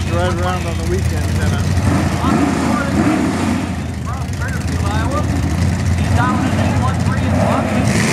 drive around on the weekends in it. From Fairfield, Iowa. He's down in 813 in Buckley.